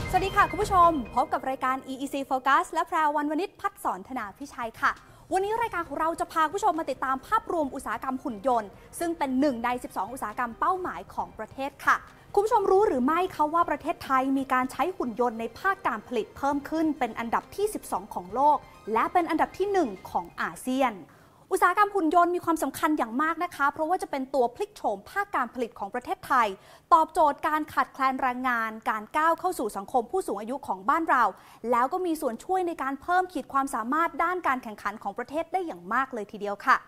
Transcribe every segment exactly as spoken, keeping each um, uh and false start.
สวัสดีค่ะคุณผู้ชมพบกับรายการ อี อี ซี Focus และแพรว วรรณวณิชพัฒน์สอนธนาพิชัยค่ะวันนี้รายการของเราจะพาคุณผู้ชมมาติดตามภาพรวมอุตสาหกรรมหุ่นยนต์ซึ่งเป็นหนึ่งในสิบสองอุตสาหกรรมเป้าหมายของประเทศค่ะคุณผู้ชมรู้หรือไม่คะว่าประเทศไทยมีการใช้หุ่นยนต์ในภาคการผลิตเพิ่มขึ้นเป็นอันดับที่สิบสองของโลกและเป็นอันดับที่หนึ่งของอาเซียนอุตสาหกรรมหุ่นยนต์มีความสำคัญอย่างมากนะคะเพราะว่าจะเป็นตัวพลิกโฉมภาคการผลิตของประเทศไทยตอบโจทย์การขาดแคลนแรงงานการก้าวเข้าสู่สังคมผู้สูงอายุของบ้านเราแล้วก็มีส่วนช่วยในการเพิ่มขีดความสามารถด้านการแข่งขันของประเทศได้อย่างมากเลยทีเดียวค่ะ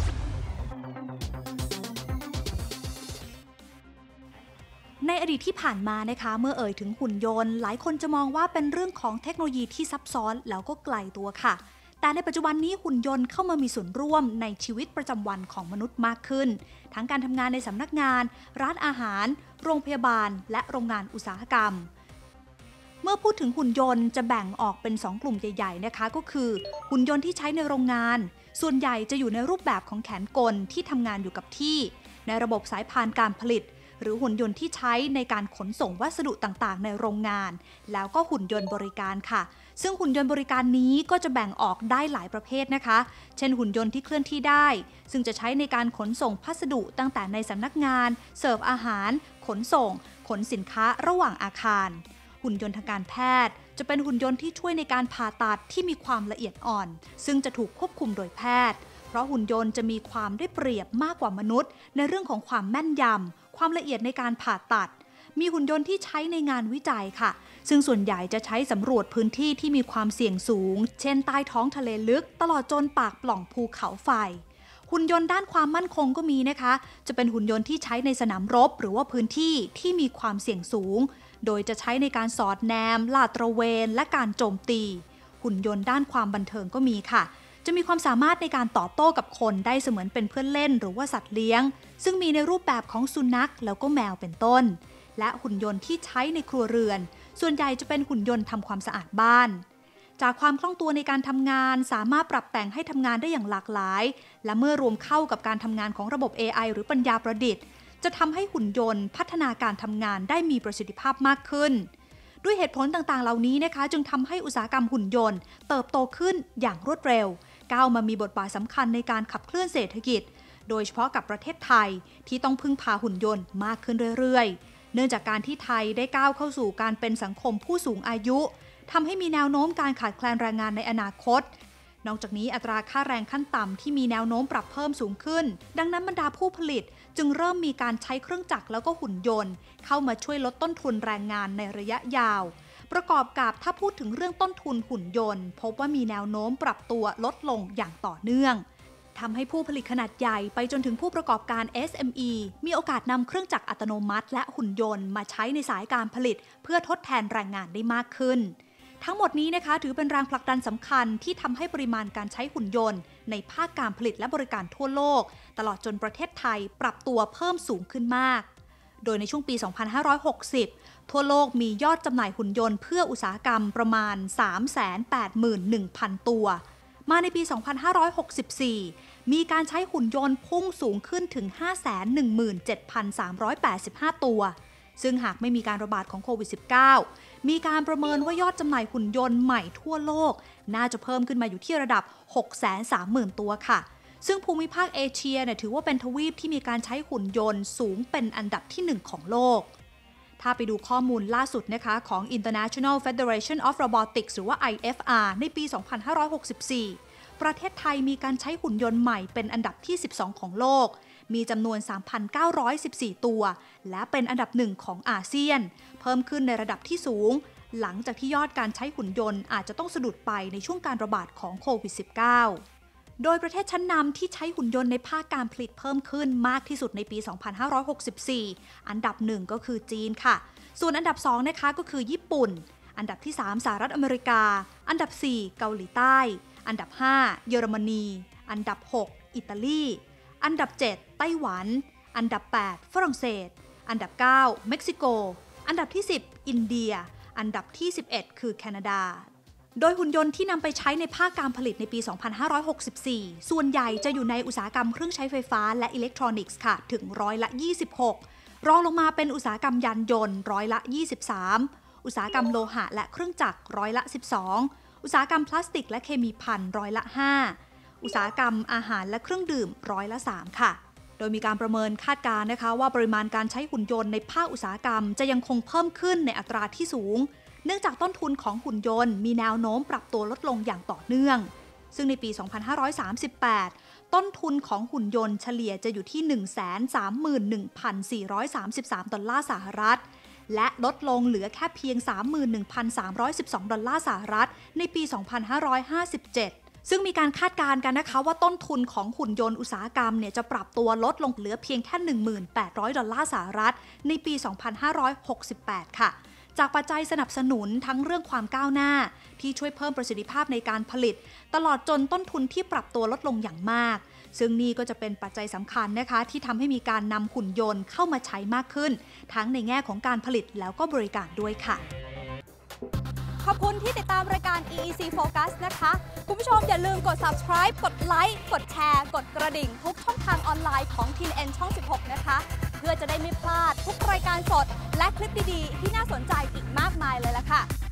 ในอดีตที่ผ่านมานะคะเมื่อเอ่ยถึงหุ่นยนต์หลายคนจะมองว่าเป็นเรื่องของเทคโนโลยีที่ซับซ้อนแล้วก็ไกลตัวค่ะแต่ในปัจจุบันนี้หุ่นยนต์เข้ามามีส่วนร่วมในชีวิตประจำวันของมนุษย์มากขึ้นทั้งการทำงานในสำนักงานร้านอาหารโรงพยาบาลและโรงงานอุตสาหกรรมเมื่อพูดถึงหุ่นยนต์จะแบ่งออกเป็นสองกลุ่มใหญ่ๆนะคะก็คือหุ่นยนต์ที่ใช้ในโรงงานส่วนใหญ่จะอยู่ในรูปแบบของแขนกลที่ทำงานอยู่กับที่ในระบบสายพานการผลิตหรือหุ่นยนต์ที่ใช้ในการขนส่งวัสดุต่างๆในโรงงานแล้วก็หุ่นยนต์บริการค่ะซึ่งหุ่นยนต์บริการนี้ก็จะแบ่งออกได้หลายประเภทนะคะเช่นหุ่นยนต์ที่เคลื่อนที่ได้ซึ่งจะใช้ในการขนส่งพัสดุตั้งแต่ในสำนักงานเสิร์ฟอาหารขนส่งขนสินค้าระหว่างอาคารหุ่นยนต์ทางการแพทย์จะเป็นหุ่นยนต์ที่ช่วยในการผ่าตัดที่มีความละเอียดอ่อนซึ่งจะถูกควบคุมโดยแพทย์เพราะหุ่นยนต์จะมีความได้เปรียบมากกว่ามนุษย์ในเรื่องของความแม่นยำความละเอียดในการผ่าตัดมีหุ่นยนต์ที่ใช้ในงานวิจัยค่ะซึ่งส่วนใหญ่จะใช้สำรวจพื้นที่ที่มีความเสี่ยงสูงเช่นใต้ท้องทะเลลึกตลอดจนปากปล่องภูเขาไฟหุ่นยนต์ด้านความมั่นคงก็มีนะคะจะเป็นหุ่นยนต์ที่ใช้ในสนามรบหรือว่าพื้นที่ที่มีความเสี่ยงสูงโดยจะใช้ในการสอดแนมลาดตระเวนและการโจมตีหุ่นยนต์ด้านความบันเทิงก็มีค่ะจะมีความสามารถในการตอบโต้กับคนได้เสมือนเป็นเพื่อนเล่นหรือว่าสัตว์เลี้ยงซึ่งมีในรูปแบบของสุนัขแล้วก็แมวเป็นต้นและหุ่นยนต์ที่ใช้ในครัวเรือนส่วนใหญ่จะเป็นหุ่นยนต์ทำความสะอาดบ้านจากความคล่องตัวในการทำงานสามารถปรับแต่งให้ทำงานได้อย่างหลากหลายและเมื่อรวมเข้ากับการทำงานของระบบ เอ ไอ หรือปัญญาประดิษฐ์จะทำให้หุ่นยนต์พัฒนาการทำงานได้มีประสิทธิภาพมากขึ้นด้วยเหตุผลต่างๆเหล่านี้นะคะจึงทำให้อุตสาหกรรมหุ่นยนต์เติบโตขึ้นอย่างรวดเร็วก้าวมามีบทบาทสำคัญในการขับเคลื่อนเศรษฐกิจโดยเฉพาะกับประเทศไทยที่ต้องพึ่งพาหุ่นยนต์มากขึ้นเรื่อยๆเนื่องจากการที่ไทยได้ก้าวเข้าสู่การเป็นสังคมผู้สูงอายุทำให้มีแนวโน้มการขาดแคลนแรงงานในอนาคตนอกจากนี้อัตราค่าแรงขั้นต่ำที่มีแนวโน้มปรับเพิ่มสูงขึ้นดังนั้นบรรดาผู้ผลิตจึงเริ่มมีการใช้เครื่องจักรแล้วก็หุ่นยนต์เข้ามาช่วยลดต้นทุนแรงงานในระยะยาวประกอบกับถ้าพูดถึงเรื่องต้นทุนหุ่นยนต์พบว่ามีแนวโน้มปรับตัวลดลงอย่างต่อเนื่องทำให้ผู้ผลิตขนาดใหญ่ไปจนถึงผู้ประกอบการ เอส เอ็ม อี มีโอกาสนำเครื่องจักรอัตโนมัติและหุ่นยนต์มาใช้ในสายการผลิตเพื่อทดแทนแรงงานได้มากขึ้นทั้งหมดนี้นะคะถือเป็นแรงผลักดันสำคัญที่ทำให้ปริมาณการใช้หุ่นยนต์ในภาคการผลิตและบริการทั่วโลกตลอดจนประเทศไทยปรับตัวเพิ่มสูงขึ้นมากโดยในช่วงปี สองพันห้าร้อยหกสิบ ทั่วโลกมียอดจำหน่ายหุ่นยนต์เพื่ออุตสาหกรรมประมาณ สามแสนแปดหมื่นหนึ่งพัน ตัวมาในปี สองพันห้าร้อยหกสิบสี่ มีการใช้หุ่นยนต์พุ่งสูงขึ้นถึง ห้าแสนหนึ่งหมื่นเจ็ดพันสามร้อยแปดสิบห้า ตัวซึ่งหากไม่มีการระบาดของโควิด สิบเก้า มีการประเมินว่ายอดจำหน่ายหุ่นยนต์ใหม่ทั่วโลกน่าจะเพิ่มขึ้นมาอยู่ที่ระดับ หกแสนสามหมื่น ตัวค่ะซึ่งภูมิภาคเอเชียเนี่ยถือว่าเป็นทวีปที่มีการใช้หุ่นยนต์สูงเป็นอันดับที่หนึ่งของโลกถ้าไปดูข้อมูลล่าสุดนะคะของ International Federation of Robotics หรือว่า ไอ เอฟ อาร์ ในปี สองพันห้าร้อยหกสิบสี่ ประเทศไทยมีการใช้หุ่นยนต์ใหม่เป็นอันดับที่สิบสองของโลกมีจำนวน สามพันเก้าร้อยสิบสี่ ตัวและเป็นอันดับหนึ่งของอาเซียนเพิ่มขึ้นในระดับที่สูงหลังจากที่ยอดการใช้หุ่นยนต์อาจจะต้องสะดุดไปในช่วงการระบาดของโควิด สิบเก้าโดยประเทศชั้นนำที่ใช้หุ่นยนต์ในภาคการผลิตเพิ่มขึ้นมากที่สุดในปี สองพันห้าร้อยหกสิบสี่ อันดับหนึ่งก็คือจีนค่ะส่วนอันดับสองนะคะก็คือญี่ปุ่นอันดับที่สามสหรัฐอเมริกาอันดับสี่เกาหลีใต้อันดับห้าเยอรมนีอันดับหกอิตาลีอันดับเจ็ดไต้หวันอันดับแปดฝรั่งเศสอันดับเก้าเม็กซิโกอันดับที่สิบอินเดียอันดับที่สิบเอ็ดคือแคนาดาโดยหุ่นยนต์ที่นำไปใช้ในภาคการผลิตในปี สองพันห้าร้อยหกสิบสี่ ส่วนใหญ่จะอยู่ในอุตสาหกรรมเครื่องใช้ไฟฟ้าและอิเล็กทรอนิกส์ค่ะถึงร้อยละยี่สิบหกรองลงมาเป็นอุตสาหกรรมยานยนต์ร้อยละยี่สิบสามอุตสาหกรรมโลหะและเครื่องจักรร้อยละสิบสองอุตสาหกรรมพลาสติกและเคมีภัณฑ์ร้อยละห้าอุตสาหกรรมอาหารและเครื่องดื่มร้อยละสามค่ะโดยมีการประเมินคาดการณ์นะคะว่าปริมาณการใช้หุ่นยนต์ในภาคอุตสาหกรรมจะยังคงเพิ่มขึ้นในอัตราที่สูงเนื่องจากต้นทุนของหุ่นยนต์มีแนวโน้มปรับตัวลดลงอย่างต่อเนื่องซึ่งในปี สองพันห้าร้อยสามสิบแปด ต้นทุนของหุ่นยนต์เฉลี่ยจะอยู่ที่ หนึ่งแสนสามหมื่นหนึ่งพันสี่ร้อยสามสิบสาม ดอลลาร์สหรัฐและลดลงเหลือแค่เพียง สามหมื่นหนึ่งพันสามร้อยสิบสอง ดอลลาร์สหรัฐในปี สองพันห้าร้อยห้าสิบเจ็ด ซึ่งมีการคาดการณ์กันนะคะว่าต้นทุนของหุ่นยนต์อุตสาหกรรมเนี่ยจะปรับตัวลดลงเหลือเพียงแค่ หนึ่งพันแปดร้อย ดอลลาร์สหรัฐในปี สองพันห้าร้อยหกสิบแปด ค่ะจากปัจจัยสนับสนุนทั้งเรื่องความก้าวหน้าที่ช่วยเพิ่มประสิทธิภาพในการผลิตตลอดจนต้นทุนที่ปรับตัวลดลงอย่างมากซึ่งนี่ก็จะเป็นปัจจัยสำคัญนะคะที่ทำให้มีการนำหุ่นยนต์เข้ามาใช้มากขึ้นทั้งในแง่ของการผลิตแล้วก็บริการด้วยค่ะขอบคุณที่ติดตามรายการ อี อี ซี Focus นะคะคุณผู้ชมอย่าลืมกด subscribe กดไลค์กดแชร์กดกระดิ่งทุกช่องทางออนไลน์ของ ที เอ็น เอ็น ช่อง สิบหก นะคะเพื่อจะได้ไม่พลาดทุกรายการสดและคลิปดีๆที่น่าสนใจอีกมากมายเลยล่ะค่ะ